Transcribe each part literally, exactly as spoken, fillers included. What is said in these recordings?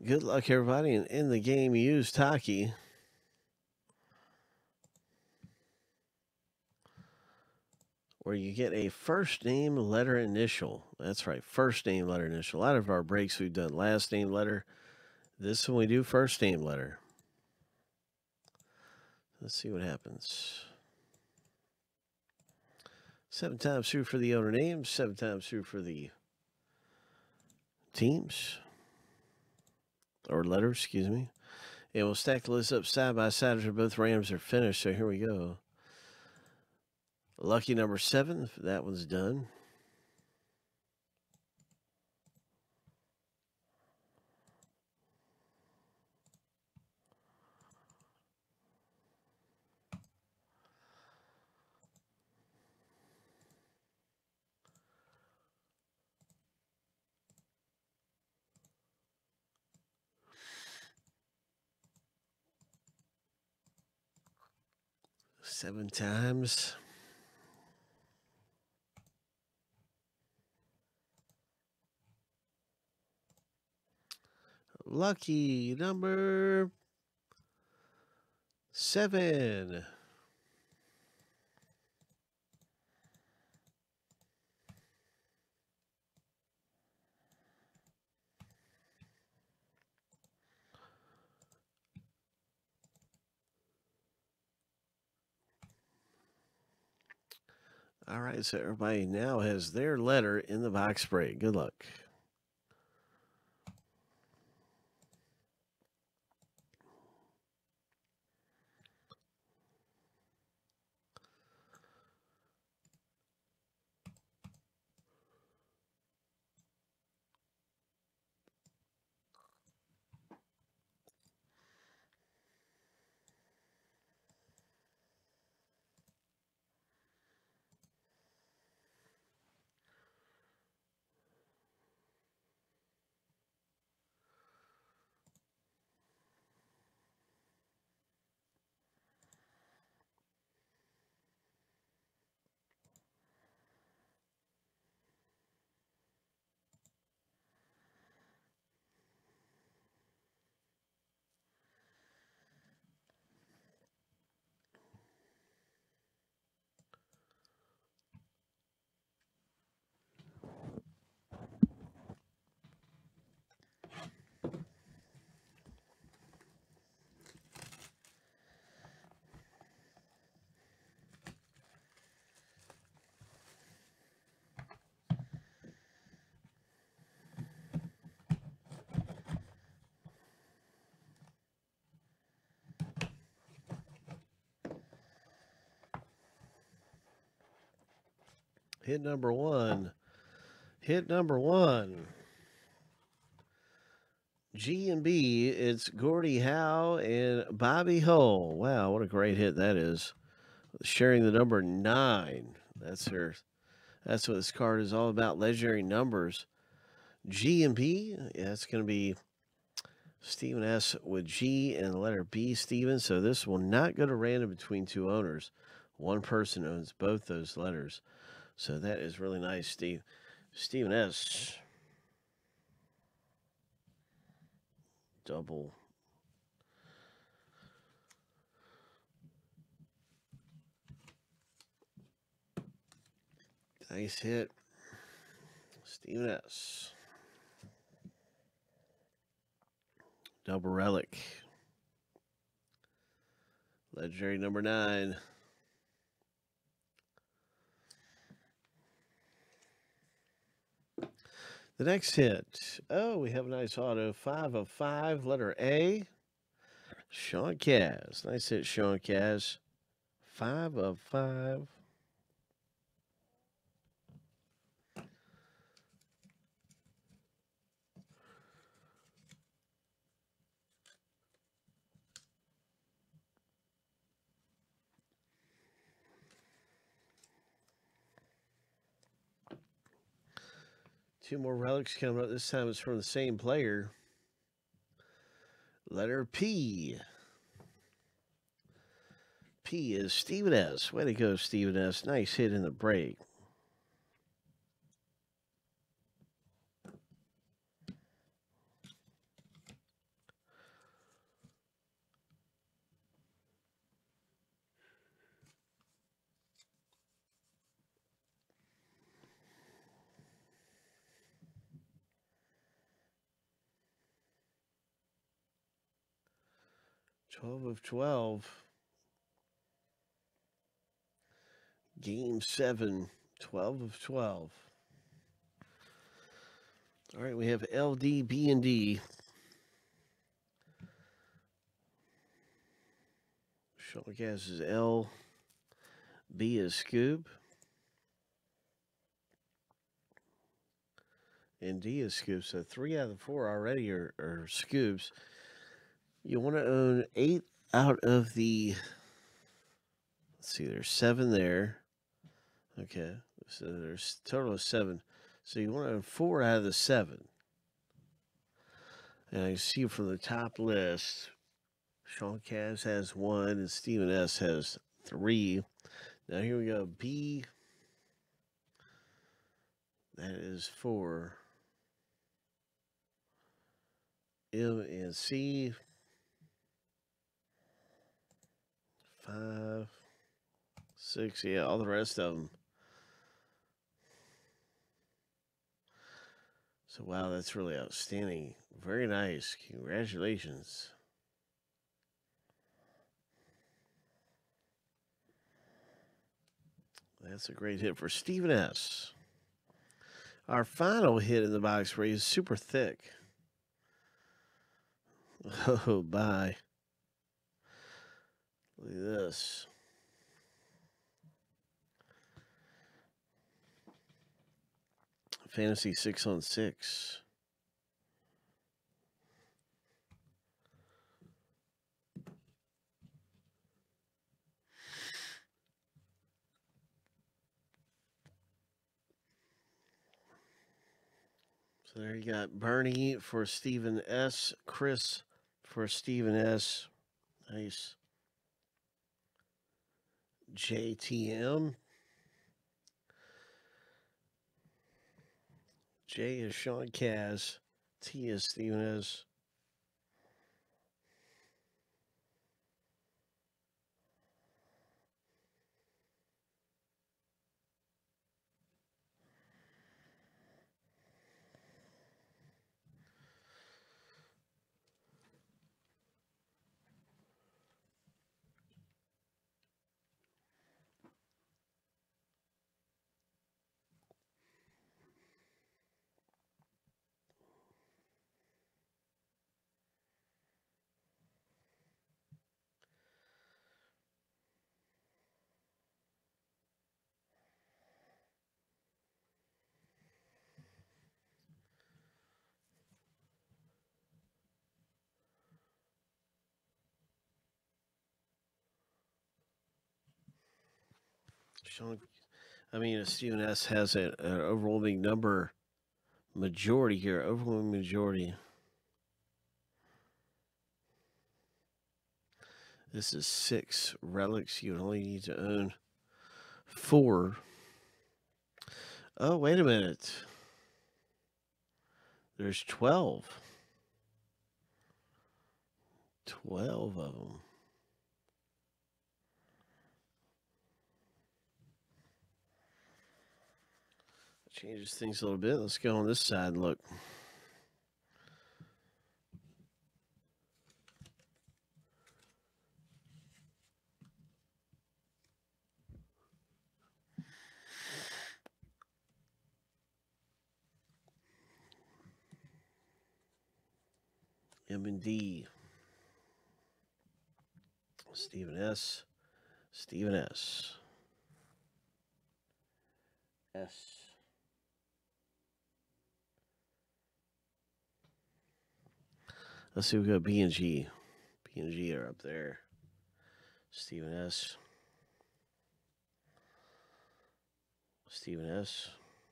Good luck, everybody. And in the game, use Taki. Where you get a first name, letter, initial. That's right, first name, letter, initial. A lot of our breaks we've done last name, letter. This one we do first name, letter. Let's see what happens. Seven times through for the owner names, seven times through for the teams. Or letters, excuse me. And we'll stack the list up side by side after both randoms are finished. So here we go. Lucky number seven, that one's done. Seven times. Lucky number seven. All right, so everybody now has their letter in the box break. Good luck. Hit number one. Hit number one. G and B, it's Gordie Howe and Bobby Hull. Wow, what a great hit that is. Sharing the number nine. That's her. That's what this card is all about. Legendary numbers. G and B, yeah, that's going to be Stephen S with G and the letter B, Stephen. So this will not go to random between two owners. One person owns both those letters. So that is really nice, Steve. Stephen S. Double. Nice hit. Stephen S. Double relic. Legendary number nine. The next hit. Oh, we have a nice auto. Five of five. Letter A. Sean Kaz. Nice hit, Sean Kaz. Five of five. Two more relics coming up. This time it's from the same player. Letter P. P is Stephen S. Way to go, Stephen S. Nice hit in the break. twelve of twelve. Game seven, twelve of twelve. All right, we have L D, B, and D. Shawcast is L, B is Scoop, and D is Scoop. So three out of the four already are, are Scoops. You want to own eight out of the, let's see, there's seven there. Okay, so there's a total of seven. So you want to own four out of the seven. And I see from the top list, Sean Cavs has one and Stephen S. has three. Now here we go. B, that is four. M and C, five, six. Yeah, all the rest of them. So, wow, that's really outstanding. Very nice. Congratulations. That's a great hit for Stephen S. Our final hit in the box break is super thick. Oh, bye. Look at this. Fantasy six on six. So there you got Bernie for Stephen S. Chris for Stephen S. Nice. J T M. J is Sean Kaz. T is Stephen S. Sean, I mean, Stephen S. has a, an overwhelming number, majority here, overwhelming majority. This is six relics. You only need to own four. Oh, wait a minute. There's twelve. twelve of them. Changes things a little bit. Let's go on this side and look. M and D. Stephen S. Stephen S. S. Let's see, we got B and G. B and G are up there. Stephen S. Stephen S.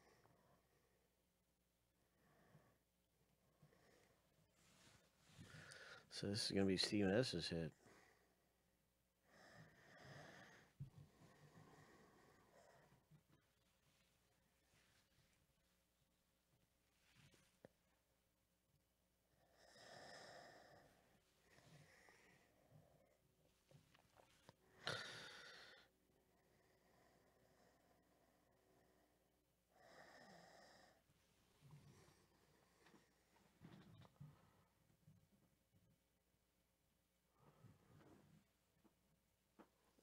So this is going to be Stephen S.'s hit.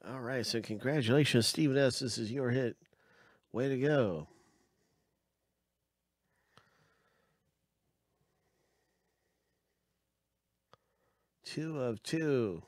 All right, so congratulations, Stephen S. This is your hit. Way to go. Two of two.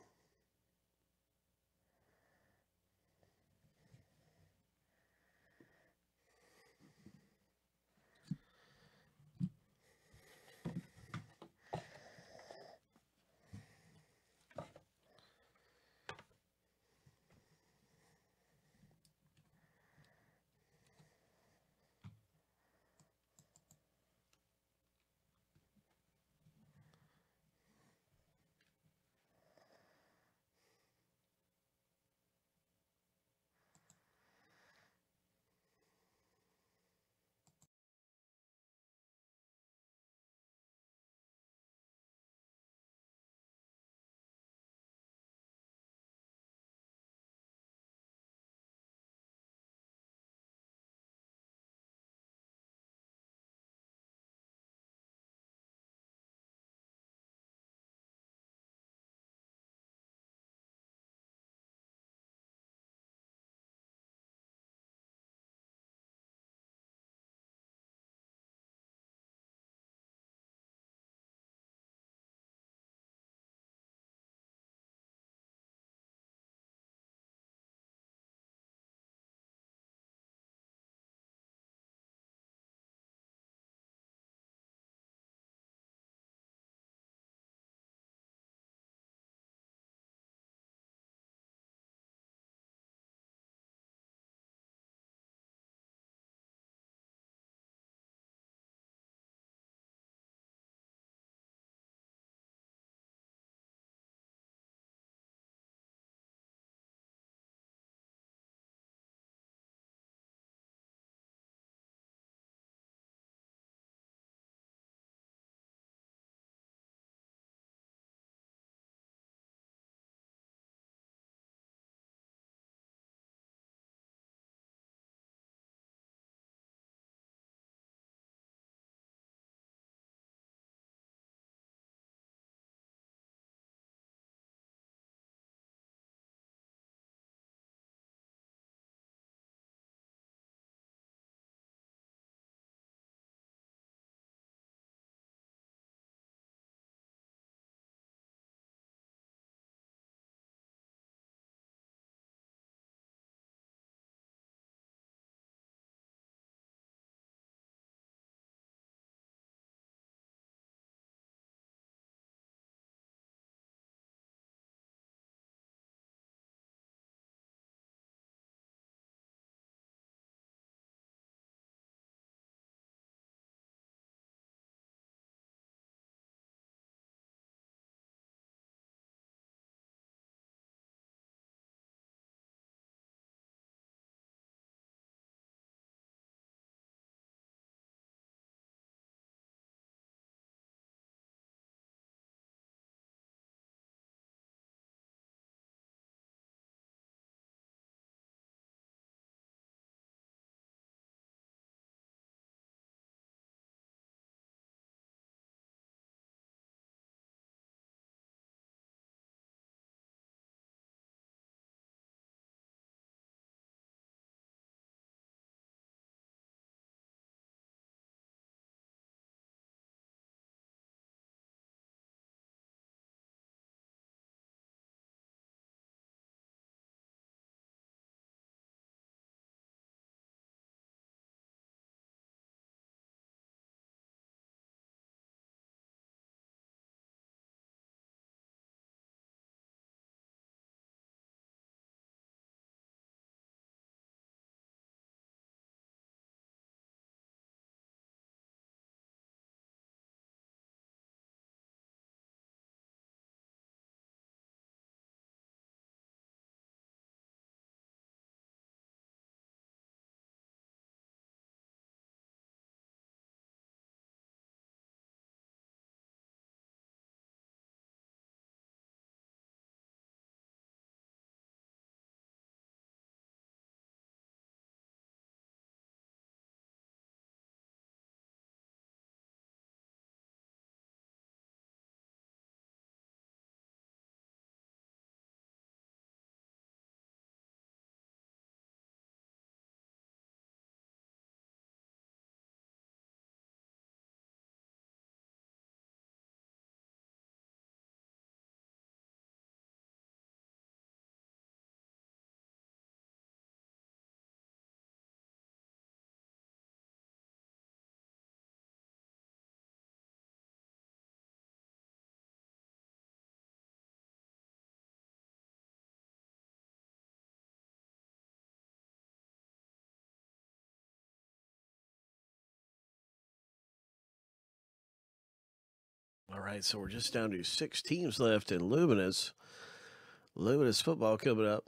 right, so we're just down to six teams left in Luminous. Luminous football coming up.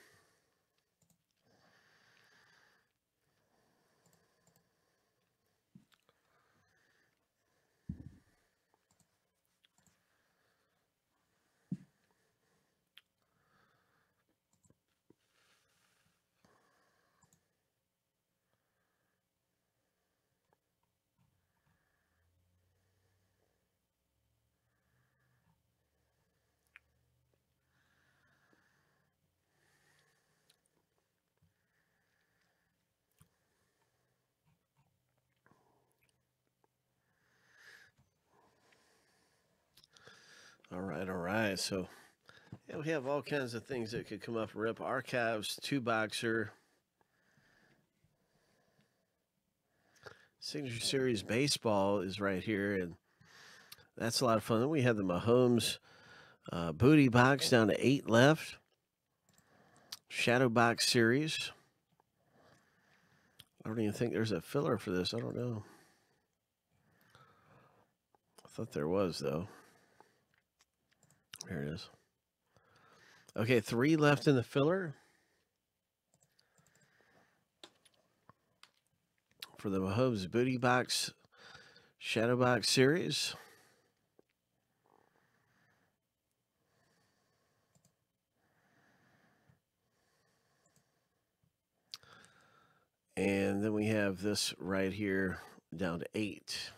All right, all right. So yeah, we have all kinds of things that could come up. Rip Archives, two boxer, Signature Series baseball is right here, and that's a lot of fun. Then we have the Mahomes uh, booty box down to eight left. Shadow box series. I don't even think there's a filler for this. I don't know. I thought there was, though. There it is. Okay, three left in the filler for the Mahomes booty box shadow box series. And then we have this right here down to eight.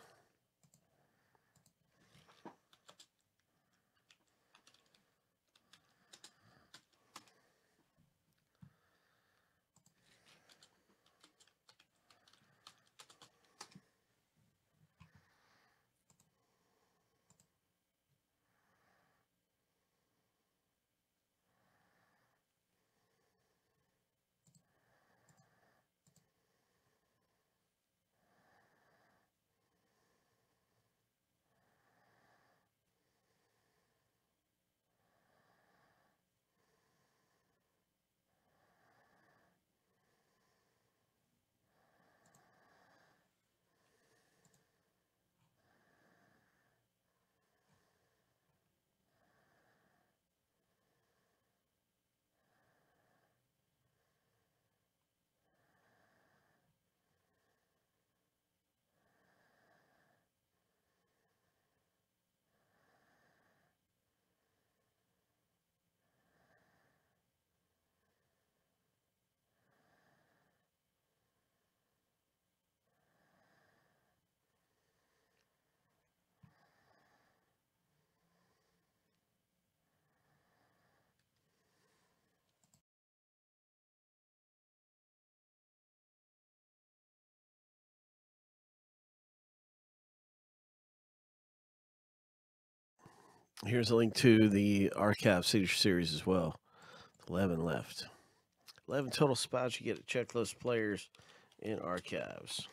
Here's a link to the Archive Signature Series as well. eleven left. eleven total spots. You get to check those players in Archives.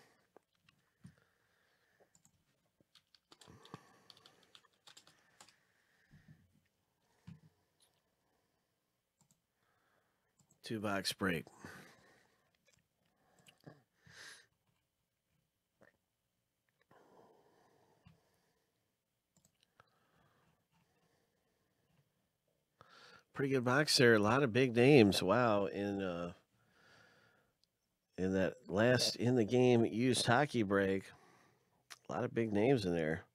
Two box break. Pretty good box there. A lot of big names. Wow. In uh, in that last in the game used hockey break, a lot of big names in there.